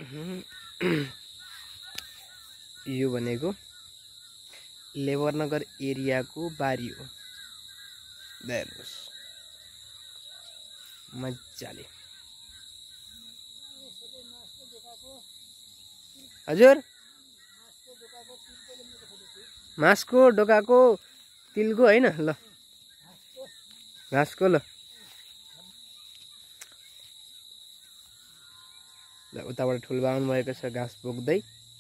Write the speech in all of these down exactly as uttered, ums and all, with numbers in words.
यो भनेको लेबरनगर एरियाको बारी हो। हेर्नुहोस् मजाले। हजुर मासको ढोकाको तिलको हैन ल घाँसको ल ल उताबाट ठुलो बाहुन भएको छ घाँस बोक्दै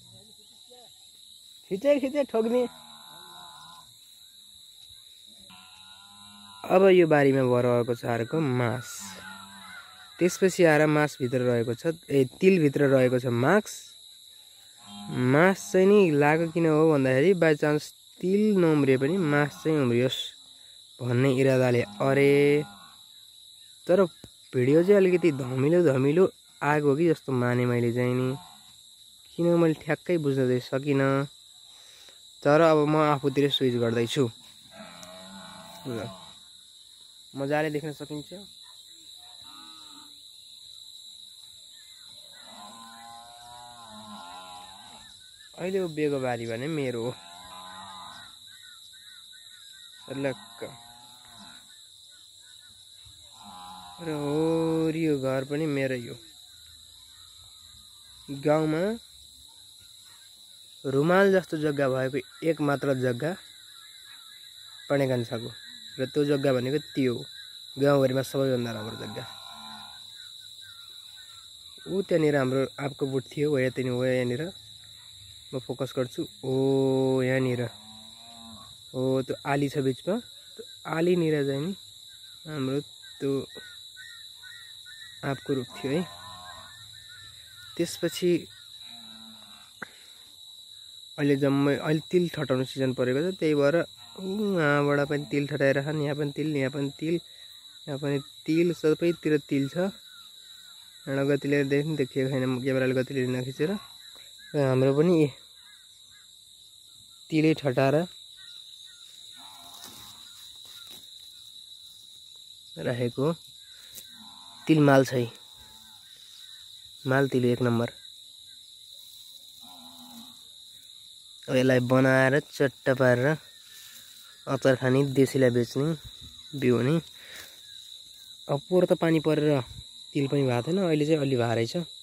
खिचे खिचे ठोक्ने। अब यो बारीमा भरेको छ अर्को मास। त्यसपछि आएर मास भित्र रहेको छ ए तिल भित्र रहेको छ मास। मास चाहिँ नि लाग्यो किन हो भन्दाखेरि बाइ चान्स तिल नउम्रिए पनि मास चाहिँ उम्रियोस् भन्ने इरादाले अरे। तर भिडियो चाहिँ अलिकति धमिलो धमिलो आएको कि जस्तो माने मैले चाहिँ नि, किन मैले ठ्याक्कै बुझ्न चाहिँ सकिनँ। तर अब म आफूतिर स्विच गर्दैछु। मजाले देख्न सकिन्छ। अहिले उभिएको बारी भने मेरो हो। सर्लक्क र यो घर पनि मेरो यो। गाउँमा रुमाल जस्तो जग्गा भएको एक मात्र जग्गा पणेकान्छाको र त्यो जग्गा भनेको त्यो गाउँभरिमा सबैभन्दा राम्रो जग्गा। ऊ त्यहाँनिर हाम्रो आपको बुट थियो हो यहाँनिर हो यहाँनिर म फोकस गर्छु। ओ यहाँनिर हो त्यो आली छ बिचमा। त्यो आलीनिर चाहिँ नि हाम्रो त्यो आपको रुख थियो है। त्यसपछि अहिले जम्मै अहिले तिल ठटाउनु सिजन परेको छ त्यही भएर यहाँबाट पनि तिल ठटाइरहेछन्। यहाँ पनि तिल यहाँ पनि तिल यहाँ पनि तिल सबैतिर तिल छ। एउटा गतिले देख्नु देखिएको छैन क्यामेराले गतिले नखिचेर। र हाम्रो पनि तिलै ठटाएर राखेको तिल माल छ। माल तिल एक नम्बर। अब यसलाई बनाएर चट्ट पारेर अचार खाने देशीलाई बेच्ने बिउनी। अब पोहोर त पानी परेर तिल पनि भएको थिएन। अहिले चाहिँ अलि भारै छ।